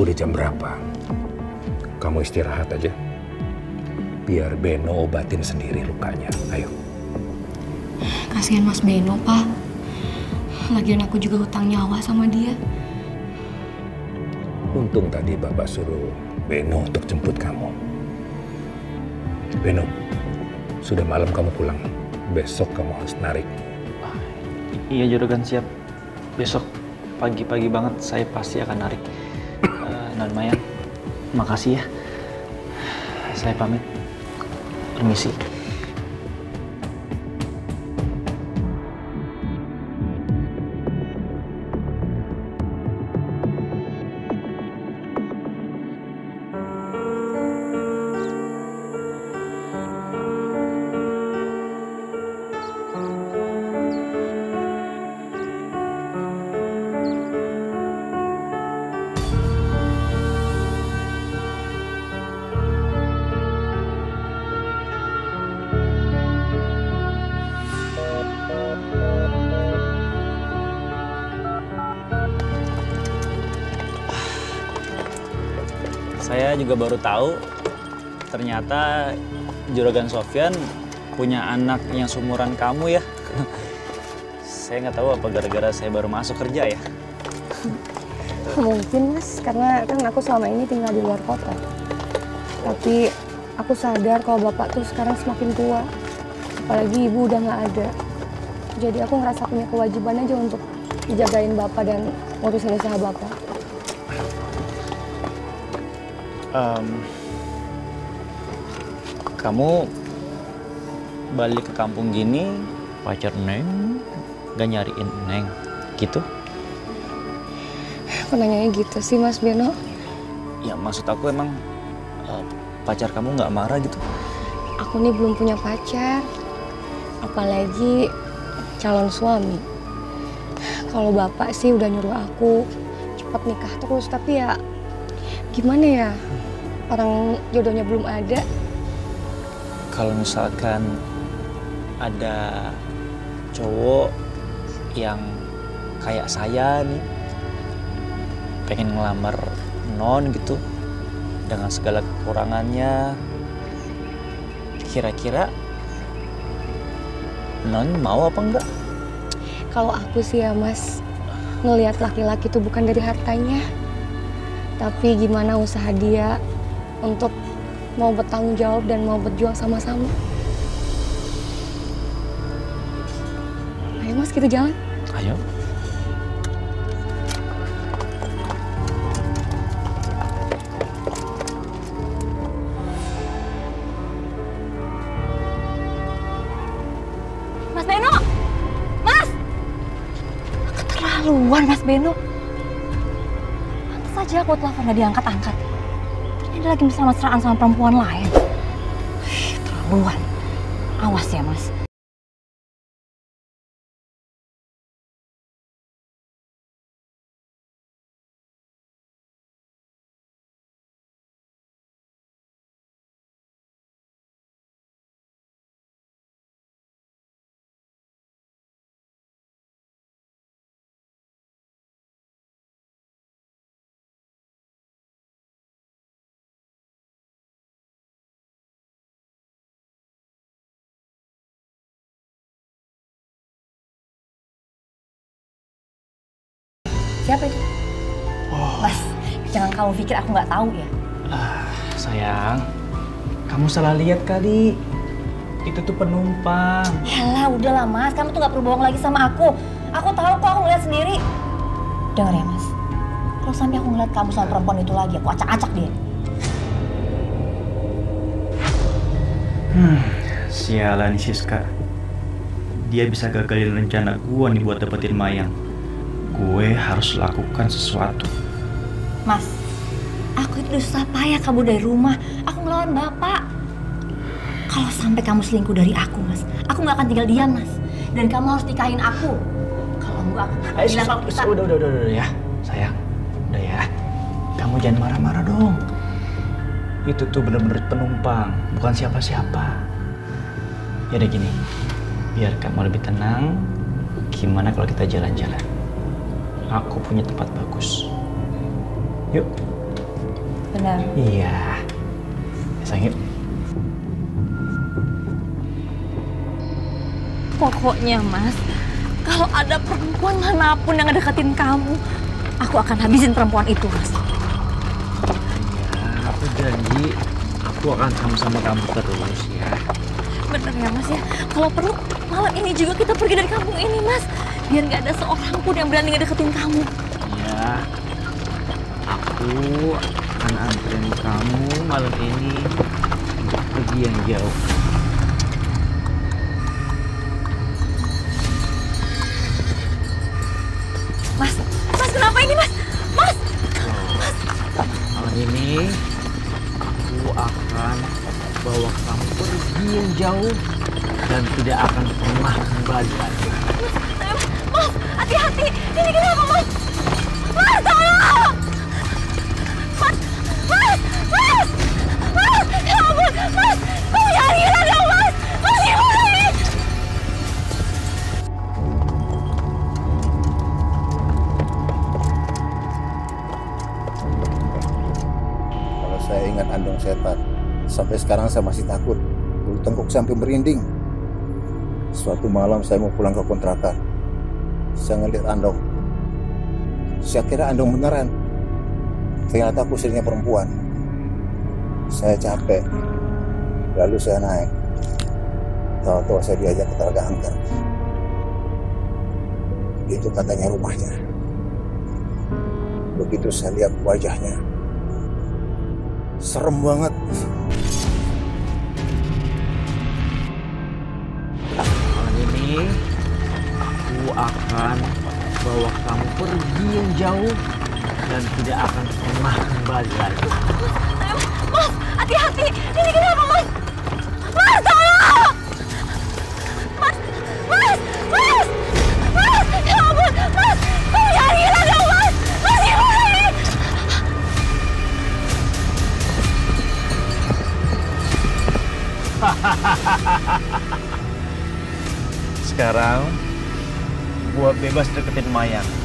Udah jam berapa? Kamu istirahat aja. Biar Beno obatin sendiri lukanya. Ayo. Kasihan Mas Beno, Pak. Lagian aku juga hutang nyawa sama dia. Untung tadi Bapak suruh Beno untuk jemput kamu. Beno, sudah malam kamu pulang. Besok kamu harus narik. Iya Juragan, siap. Besok pagi-pagi banget saya pasti akan narik. Non Mayang, makasih ya. Saya pamit. Permisi. Saya juga baru tahu ternyata Juragan Sofyan punya anak yang seumuran kamu ya. Saya nggak tahu apa gara-gara saya baru masuk kerja ya. Mungkin Mas, karena kan aku selama ini tinggal di luar kota. Tapi aku sadar kalau Bapak tuh sekarang semakin tua. Apalagi Ibu udah nggak ada. Jadi aku ngerasa punya kewajiban aja untuk dijagain Bapak dan ngurusin usaha Bapak. Kamu balik ke kampung gini, pacar Neng gak nyariin Neng, gitu? Aku nanyanya gitu sih Mas Beno. Ya maksud aku emang pacar kamu nggak marah gitu? Aku nih belum punya pacar, apalagi calon suami. Kalau Bapak sih udah nyuruh aku cepat nikah terus, tapi ya gimana ya? Orang jodohnya belum ada. Kalau misalkan ada cowok yang kayak saya nih, pengen ngelamar Non gitu, dengan segala kekurangannya, kira-kira Non mau apa enggak? Kalau aku sih ya Mas, ngelihat laki-laki itu bukan dari hartanya, tapi gimana usaha dia untuk mau bertanggung jawab dan mau berjuang sama-sama. Ayo Mas, kita jalan. Ayo. Mas Beno! Mas! Keterlaluan Mas Beno. Pantes aja aku telepon gak diangkat-angkat. Dia lagi mesra-mesraan sama perempuan lain. Keterlaluan. Awas ya Mas. Siapa itu? Oh. Mas, jangan kamu pikir aku nggak tahu ya. Sayang, kamu salah lihat kali. Itu tuh penumpang. Yalah, udahlah Mas, kamu tuh nggak perlu bohong lagi sama aku. Aku tahu kok, aku ngeliat sendiri. Dengar ya Mas, kalau sampai aku ngeliat kamu sama perempuan itu lagi, aku acak-acak dia. Sialan Siska. Dia bisa gagalin rencana gua nih buat dapetin Mayang. Gue harus lakukan sesuatu. Mas, aku itu udah susah payah kabur dari rumah. Aku ngelawan Bapak. Kalau sampai kamu selingkuh dari aku, Mas, aku nggak akan tinggal diam, Mas. Dan kamu harus nikahin aku. Kalau enggak, aku bilang kalau kita... Udah ya, sayang. Udah ya. Kamu jangan marah-marah dong. Itu tuh bener-bener penumpang, bukan siapa-siapa. Ya udah gini, biar kamu lebih tenang, gimana kalau kita jalan-jalan? Aku punya tempat bagus. Yuk. Benar. Iya. Sayang. Pokoknya Mas, kalau ada perempuan manapun yang deketin kamu, aku akan habisin perempuan itu, Mas. Ya, aku janji aku akan sama-sama kamu terus ya. Bener ya Mas ya, kalau perlu malam ini juga kita pergi dari kampung ini Mas. Biar nggak ada seorang pun yang berani ngedeketin kamu. Iya, aku akan anterin kamu malam ini untuk pergi yang jauh. Mas, kenapa ini Mas? Mas! Malam ini aku akan bawa kamu pergi yang jauh dan tidak akan pernah kembali lagi. Mas, hati-hati! Ini kenapa Mas? Mas, tolong! Mas! Ya ampun, Mas! Kamu jangan gila dong Mas! Mas, gimana ini? Kalau saya ingat andong setan, sampai sekarang saya masih takut. Bulu tengkuk sampai merinding. Suatu malam saya mau pulang ke kontrakan. Saya ngeliat andong. Saya kira andong beneran. Ternyata kusirnya perempuan. Saya capek. Lalu saya naik. Tahu-tahu saya diajak ke Telaga Angker. Itu katanya rumahnya. Begitu saya lihat wajahnya, serem banget. Malam ini aku akan bawa kamu pergi yang jauh dan tidak akan pernah kembali lagi. Mas, hati-hati! Ini kenapa Mas? Mas, tolong! Mas! Ya ampun, Mas! Kamu jangan gila dong Mas! Mas, gimana ini? Sekarang gua bebas deketin Mayang.